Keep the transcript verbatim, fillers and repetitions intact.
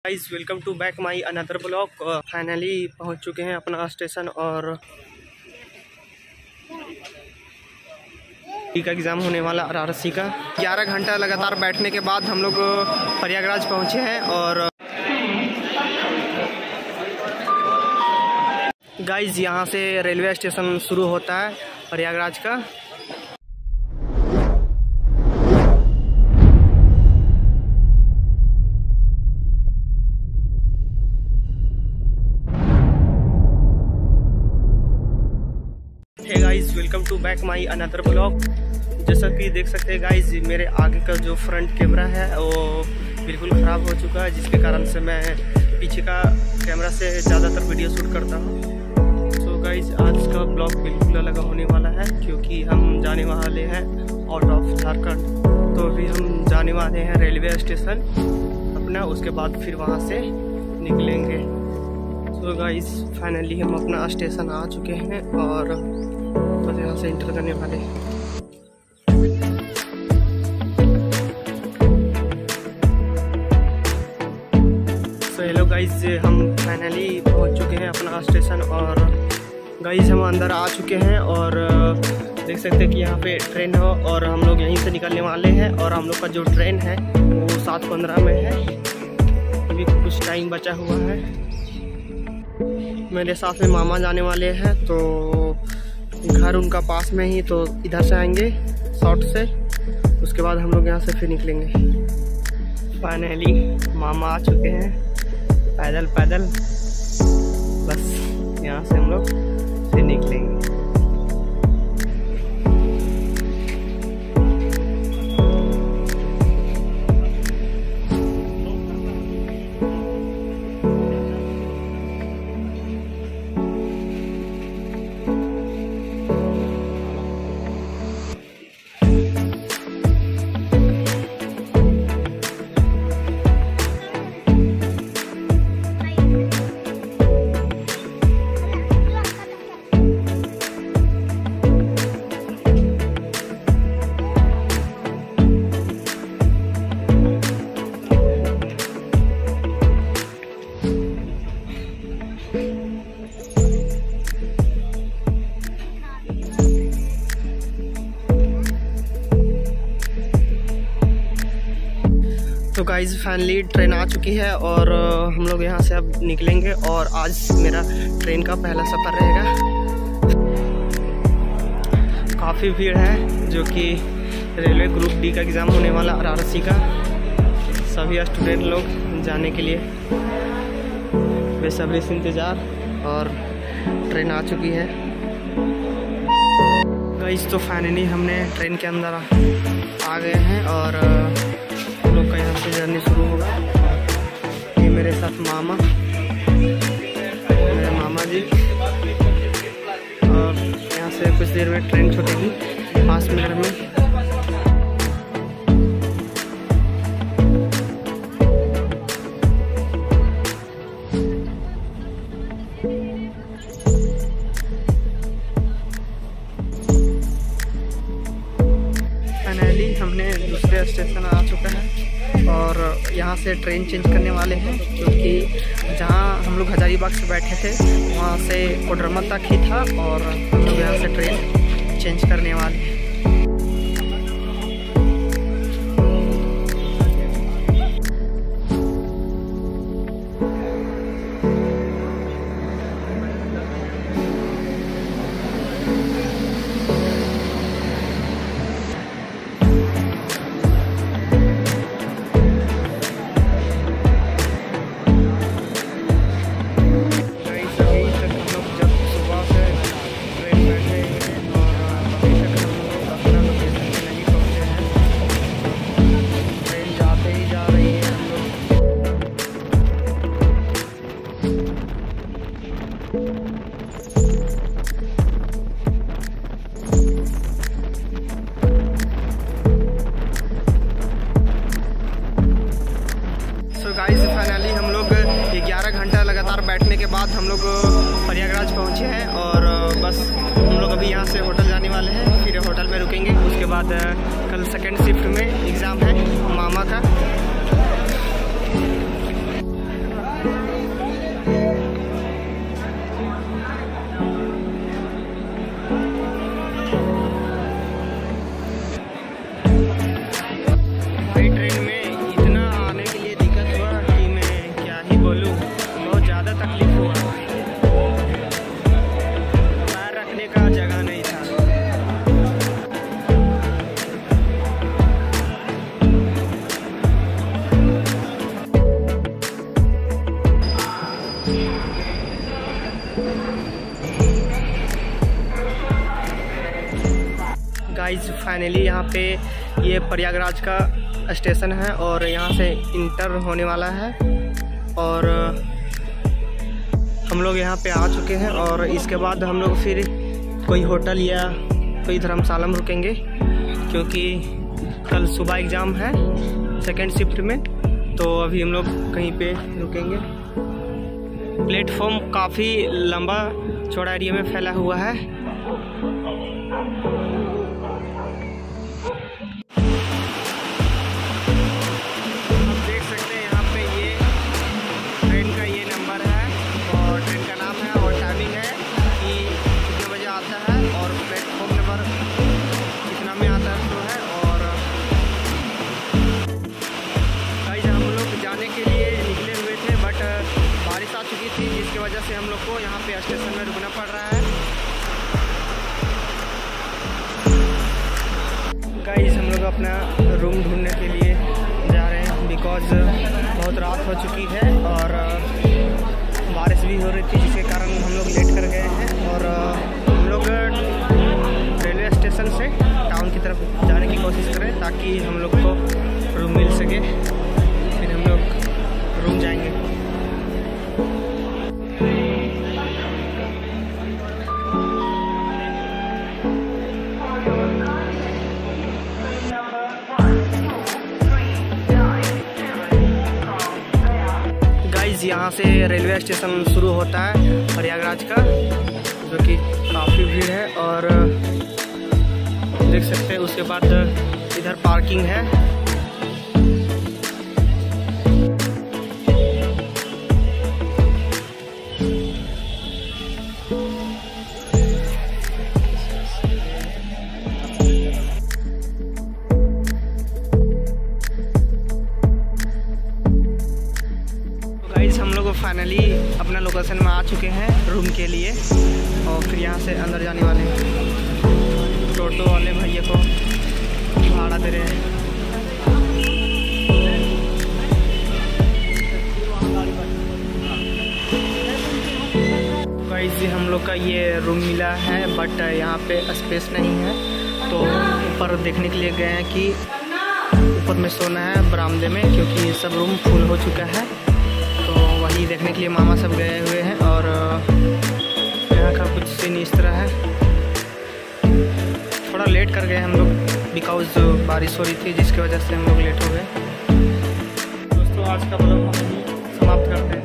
Guys welcome to back my another blog. Finally पहुंच चुके हैं अपना स्टेशन और का एग्ज़ाम होने वाला आरआरसी का। ग्यारह घंटा लगातार बैठने के बाद हम लोग प्रयागराज पहुंचे हैं और गाइस यहां से रेलवे स्टेशन शुरू होता है प्रयागराज का। Hey guys welcome to back my another blog. जैसा कि देख सकते हैं गाइस मेरे आगे का जो फ्रंट कैमरा है वो बिल्कुल ख़राब हो चुका है, जिसके कारण से मैं पीछे का कैमरा से ज़्यादातर वीडियो शूट करता हूँ। सो गाइस आज का ब्लॉग बिल्कुल अलग होने वाला है क्योंकि हम जाने वाले हैं आउट ऑफ झारखंड। तो अभी हम जाने वाले हैं रेलवे स्टेशन अपना, उसके बाद फिर वहाँ से निकलेंगे। सो गाइस फाइनली हम अपना स्टेशन आ चुके हैं और बस यहाँ से इंटर करने वाले हैं। सो हेलो गाइस हम फाइनली पहुँच चुके हैं अपना स्टेशन और गाइस हम अंदर आ चुके हैं और देख सकते हैं कि यहाँ पे ट्रेन हो और हम लोग यहीं से निकलने वाले हैं। और हम लोग का जो ट्रेन है वो सात पंद्रह में है, अभी कुछ टाइम बचा हुआ है। मेरे साथ में मामा जाने वाले हैं तो घर उनका पास में ही, तो इधर से आएंगे शॉर्ट से, उसके बाद हम लोग यहाँ से फिर निकलेंगे। फाइनली मामा आ चुके हैं पैदल पैदल, बस यहाँ से हम लोग फिर निकलेंगे। तो गाइज फाइनली ट्रेन आ चुकी है और हम लोग यहाँ से अब निकलेंगे और आज मेरा ट्रेन का पहला सफ़र रहेगा। काफ़ी भीड़ है जो कि रेलवे ग्रुप डी का एग्ज़ाम होने वाला आरआरसी का। सभी स्टूडेंट लोग जाने के लिए बेसब्री से इंतज़ार और ट्रेन आ चुकी है। गाइज तो फाइनली हमने ट्रेन के अंदर आ गए हैं और हम लोग का यहाँ से जर्नी शुरू होगा। ये मेरे साथ मामा, मेरे मामा जी, और यहाँ से कुछ देर में ट्रेन छूटेगी पाँच मिनट में। फाइनली हमने दूसरे स्टेशन आ चुका है और यहाँ से ट्रेन चेंज करने वाले हैं क्योंकि जहाँ हम लोग हजारीबाग से बैठे थे वहाँ से कोडरमा तक ही था और हम लोग यहाँ से ट्रेन चेंज करने वाले हैं। गाइस फाइनली हम लोग ग्यारह घंटा लगातार बैठने के बाद हम लोग प्रयागराज पहुंचे हैं और बस हम लोग अभी यहाँ से होटल जाने वाले हैं, फिर होटल में रुकेंगे। उसके बाद कल सेकेंड शिफ्ट में एग्ज़ाम है मामा का। गाइज फाइनली यहाँ पे ये प्रयागराज का स्टेशन है और यहाँ से इंटर होने वाला है और हम लोग यहाँ पे आ चुके हैं और इसके बाद हम लोग फिर कोई होटल या कोई धर्मशाला में रुकेंगे क्योंकि कल सुबह एग्ज़ाम है सेकेंड शिफ्ट में, तो अभी हम लोग कहीं पे रुकेंगे। प्लेटफॉर्म काफ़ी लंबा चौड़ा एरिया में फैला हुआ है। देख सकते हैं यहाँ पे ये ट्रेन का ये नंबर है और ट्रेन का नाम है और टाइमिंग है कि कितने बजे आता है और प्लेटफॉर्म नंबर कितना में आता है तो है। और गाइस हम लोग जाने के लिए निकले हुए थे बट बारिश आ चुकी थी जिसकी वजह से हम लोग को यहाँ पे स्टेशन में रुकना पड़ रहा है। गाइस हम लोग अपना रूम ढूंढने के लिए जा रहे हैं बिकॉज बहुत रात हो चुकी है और बारिश भी हो रही थी जिसके कारण हम लोग लेट कर गए हैं और हम लोग रेलवे स्टेशन से टाउन की तरफ जाने की कोशिश करें ताकि हम लोग को रूम मिल सके, फिर हम लोग रूम जाएंगे। यहाँ से रेलवे स्टेशन शुरू होता है प्रयागराज का, जो कि काफ़ी भीड़ है और देख सकते हैं। उसके बाद इधर पार्किंग है। हम लोग फाइनली अपना लोकेशन में आ चुके हैं रूम के लिए और फिर यहाँ से अंदर जाने वाले हैं। टोटो वाले भैया को भाड़ा दे रहे हैं। गाइस हम लोग का ये रूम मिला है बट यहाँ पे स्पेस नहीं है, तो ऊपर देखने के लिए गए हैं कि ऊपर में सोना है बरामदे में क्योंकि सब रूम फुल हो चुका है। तो वही देखने के लिए मामा सब गए हुए हैं और यहाँ का कुछ सीन इस तरह है। थोड़ा लेट कर गए हम लोग बिकॉज बारिश हो रही थी जिसकी वजह से हम लोग लेट हो गए। दोस्तों आज का ब्लॉग हम समाप्त करते हैं।